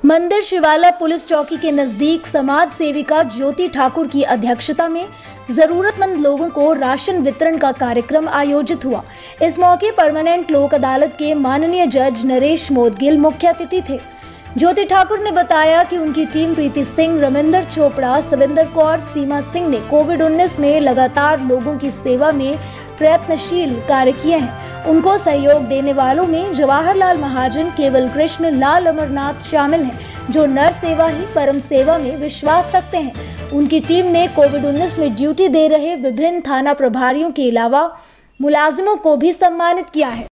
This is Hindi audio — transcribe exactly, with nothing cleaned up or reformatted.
मंदिर शिवाला पुलिस चौकी के नजदीक समाज सेविका ज्योति ठाकुर की अध्यक्षता में जरूरतमंद लोगों को राशन वितरण का कार्यक्रम आयोजित हुआ। इस मौके परमानेंट लोक अदालत के माननीय जज नरेश मोदगिल मुख्य अतिथि थे। ज्योति ठाकुर ने बताया कि उनकी टीम प्रीति सिंह, रविंदर चोपड़ा, सविंदर कौर, सीमा सिंह ने कोविड उन्नीस में लगातार लोगों की सेवा में प्रयत्नशील कार्य किए हैं। उनको सहयोग देने वालों में जवाहरलाल महाजन, केवल कृष्ण, लाल अमरनाथ शामिल हैं, जो नर सेवा ही परम सेवा में विश्वास रखते हैं। उनकी टीम ने कोविड उन्नीस में ड्यूटी दे रहे विभिन्न थाना प्रभारियों के अलावा मुलाजिमों को भी सम्मानित किया है।